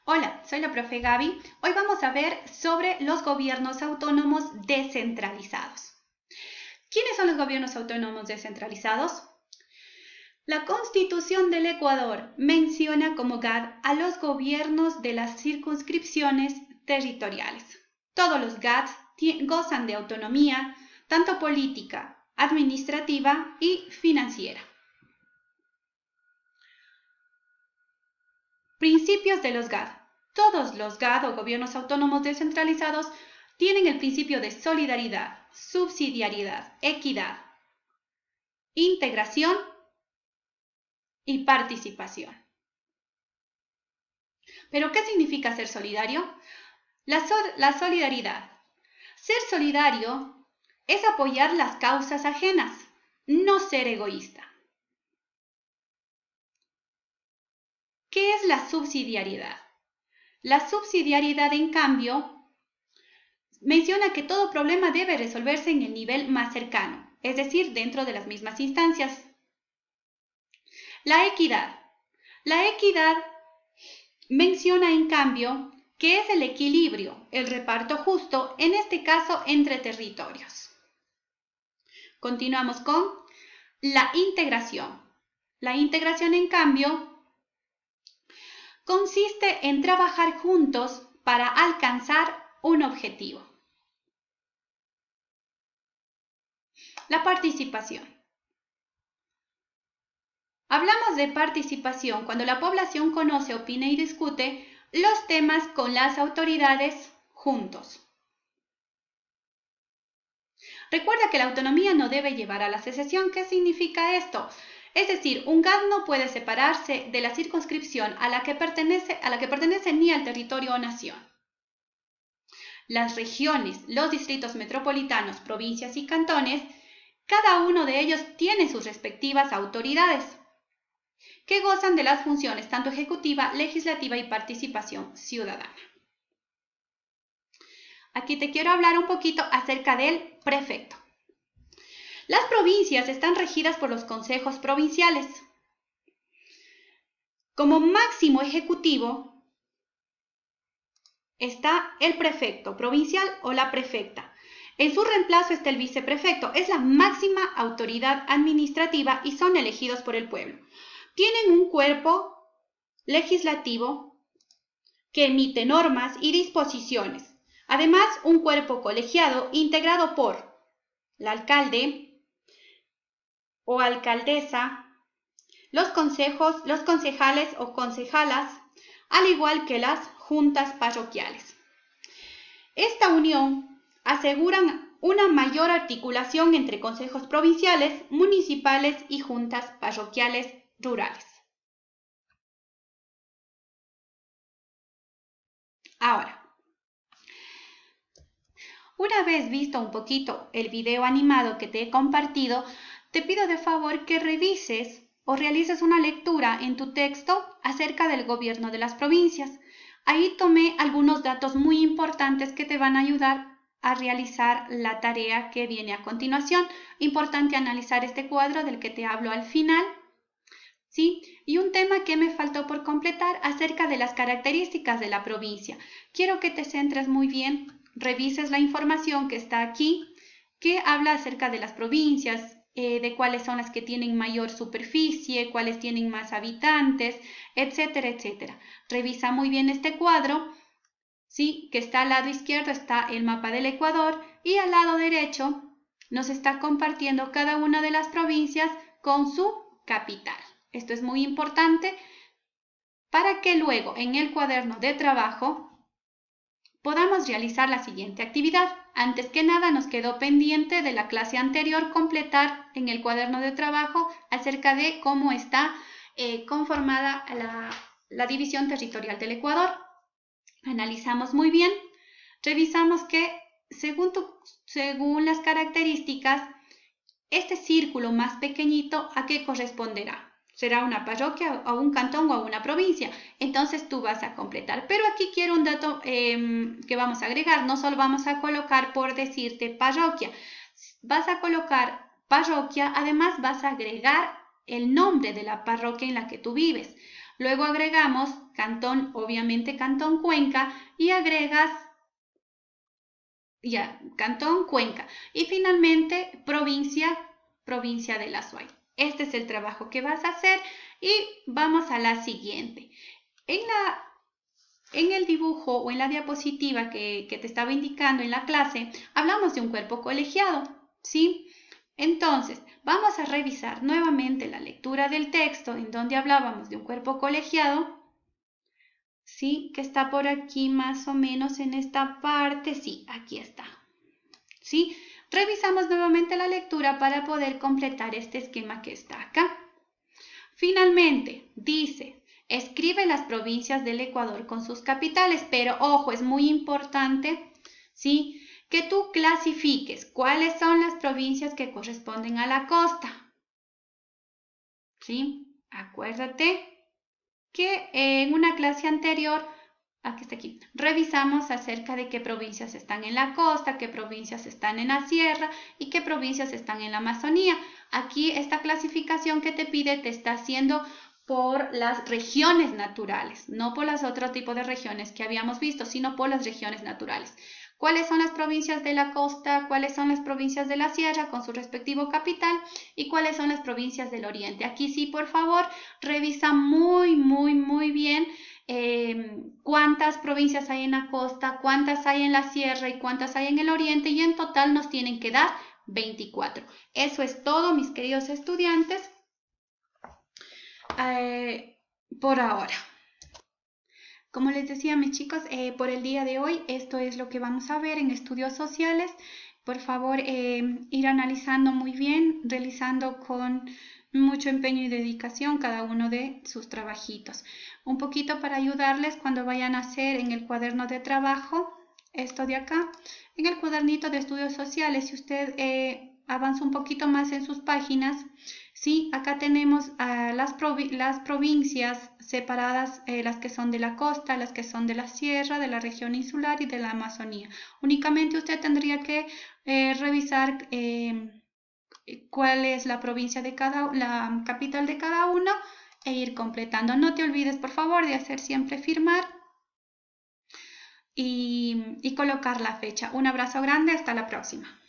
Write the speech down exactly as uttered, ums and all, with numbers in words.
Hola, soy la profe Gaby. Hoy vamos a ver sobre los gobiernos autónomos descentralizados. ¿Quiénes son los gobiernos autónomos descentralizados? La Constitución del Ecuador menciona como G A D a los gobiernos de las circunscripciones territoriales. Todos los G A D gozan de autonomía, tanto política, administrativa y financiera. Principios de los G A D. Todos los G A D o gobiernos autónomos descentralizados tienen el principio de solidaridad, subsidiariedad, equidad, integración y participación. ¿Pero qué significa ser solidario? La, so la solidaridad. Ser solidario es apoyar las causas ajenas, no ser egoísta. ¿Qué es la subsidiariedad? La subsidiariedad, en cambio, menciona que todo problema debe resolverse en el nivel más cercano, es decir, dentro de las mismas instancias. La equidad. La equidad menciona, en cambio, que es el equilibrio, el reparto justo, en este caso entre territorios. Continuamos con la integración. La integración, en cambio, consiste en trabajar juntos para alcanzar un objetivo. La participación. Hablamos de participación cuando la población conoce, opina y discute los temas con las autoridades juntos. Recuerda que la autonomía no debe llevar a la secesión. ¿Qué significa esto? Es decir, un G A D no puede separarse de la circunscripción a la que pertenece, a la que pertenece ni al territorio o nación. Las regiones, los distritos metropolitanos, provincias y cantones, cada uno de ellos tiene sus respectivas autoridades, que gozan de las funciones tanto ejecutiva, legislativa y participación ciudadana. Aquí te quiero hablar un poquito acerca del prefecto. Las provincias están regidas por los consejos provinciales. Como máximo ejecutivo está el prefecto provincial o la prefecta. En su reemplazo está el viceprefecto. Es la máxima autoridad administrativa y son elegidos por el pueblo. Tienen un cuerpo legislativo que emite normas y disposiciones. Además, un cuerpo colegiado integrado por el alcalde o alcaldesa, los consejos, los concejales o concejalas, al igual que las juntas parroquiales. Esta unión asegura una mayor articulación entre consejos provinciales, municipales y juntas parroquiales rurales. Ahora, una vez visto un poquito el video animado que te he compartido, te pido de favor que revises o realices una lectura en tu texto acerca del gobierno de las provincias. Ahí tomé algunos datos muy importantes que te van a ayudar a realizar la tarea que viene a continuación. Importante analizar este cuadro del que te hablo al final. ¿Sí? Y un tema que me faltó por completar acerca de las características de la provincia. Quiero que te centres muy bien, revises la información que está aquí, que habla acerca de las provincias, eh, de cuáles son las que tienen mayor superficie, cuáles tienen más habitantes, etcétera, etcétera. Revisa muy bien este cuadro, ¿sí? Que está al lado izquierdo está el mapa del Ecuador y al lado derecho nos está compartiendo cada una de las provincias con su capital. Esto es muy importante para que luego en el cuaderno de trabajo podamos realizar la siguiente actividad. Antes que nada nos quedó pendiente de la clase anterior completar en el cuaderno de trabajo acerca de cómo está eh, conformada la, la división territorial del Ecuador. Analizamos muy bien, revisamos que según, tu, según las características, este círculo más pequeñito, ¿a qué corresponderá? Será una parroquia, a un cantón o a una provincia. Entonces tú vas a completar. Pero aquí quiero un dato eh, que vamos a agregar. No solo vamos a colocar por decirte parroquia. Vas a colocar parroquia, además vas a agregar el nombre de la parroquia en la que tú vives. Luego agregamos Cantón, obviamente Cantón Cuenca, y agregas ya, Cantón Cuenca. Y finalmente provincia, provincia del Azuay. Este es el trabajo que vas a hacer y vamos a la siguiente. En, la, en el dibujo o en la diapositiva que, que te estaba indicando en la clase, hablamos de un cuerpo colegiado, ¿sí? Entonces, vamos a revisar nuevamente la lectura del texto en donde hablábamos de un cuerpo colegiado, ¿sí? Que está por aquí más o menos en esta parte, sí, aquí está, ¿sí? Revisamos nuevamente la lectura para poder completar este esquema que está acá. Finalmente, dice, escribe las provincias del Ecuador con sus capitales, pero ojo, es muy importante, ¿sí? Que tú clasifiques cuáles son las provincias que corresponden a la costa, ¿sí? Acuérdate que en una clase anterior, aquí está aquí, revisamos acerca de qué provincias están en la costa, qué provincias están en la sierra y qué provincias están en la Amazonía. Aquí esta clasificación que te pide te está haciendo por las regiones naturales, no por los otros tipos de regiones que habíamos visto, sino por las regiones naturales. ¿Cuáles son las provincias de la costa? ¿Cuáles son las provincias de la sierra con su respectivo capital? ¿Y cuáles son las provincias del oriente? Aquí sí, por favor, revisa muy, muy, muy bien eh, cuántas provincias hay en la costa, cuántas hay en la sierra y cuántas hay en el oriente, y en total nos tienen que dar veinticuatro. Eso es todo, mis queridos estudiantes, eh, por ahora. Como les decía, mis chicos, eh, por el día de hoy, esto es lo que vamos a ver en estudios sociales. Por favor, eh, ir analizando muy bien, realizando con mucho empeño y dedicación cada uno de sus trabajitos. Un poquito para ayudarles cuando vayan a hacer en el cuaderno de trabajo, esto de acá, en el cuadernito de estudios sociales, si usted eh, avanza un poquito más en sus páginas, sí, acá tenemos uh, las, provi las provincias separadas, eh, las que son de la costa, las que son de la sierra, de la región insular y de la Amazonía. Únicamente usted tendría que eh, revisar eh, cuál es la provincia de cada, la capital de cada uno e ir completando. No te olvides, por favor, de hacer siempre firmar y, y colocar la fecha. Un abrazo grande, hasta la próxima.